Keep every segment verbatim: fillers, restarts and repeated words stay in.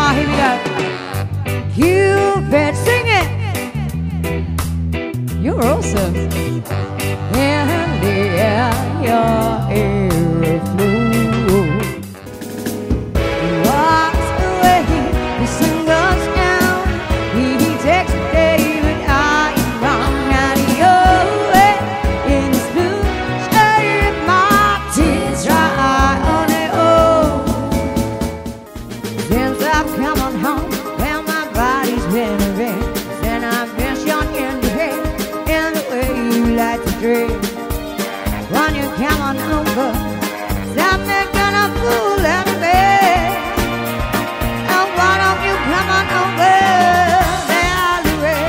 Ah, here we go. Cupid, sing it. You're awesome. In the air, your air flew. Walks away, the sun goes down. He takes a day, but I am wrong. And you're away in his blue shade, my tears dry on their own. Since I've come on home, well, my body's been a wreck. Then I've been shot in the head, in the way you like to dress. When you come on over, stop making a fool out of me. Now why don't you come on over the alleyway?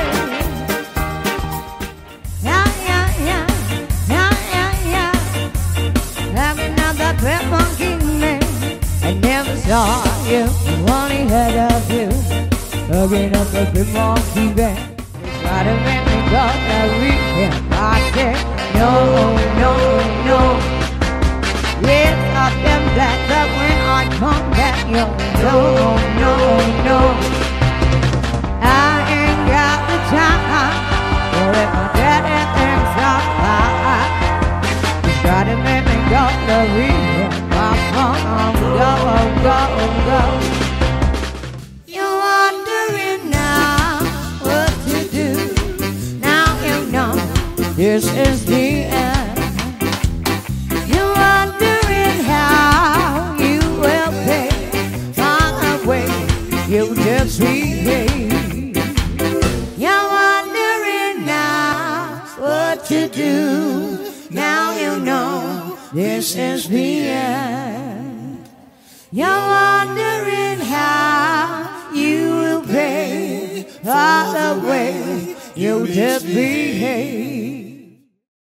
Yeah, yeah, yeah, yeah, yeah, yeah. Having out that pet monkey man, I never saw you, one he had of you. Hugging up a pet monkey band. Try to make me go that weekend. I said no, no, no. Yes, I've been black, but when I come back, you no, no, no. I ain't got the time to let my daddy things up. You try to make me go the weekend. I'm gonna go, go, go. You're wondering now what to do. Now you know this is the end. You're wondering how you will pay for the way you just behave. You're wondering now what to do. Now you know this is the end. You're wondering how you will pay for the way you just behave.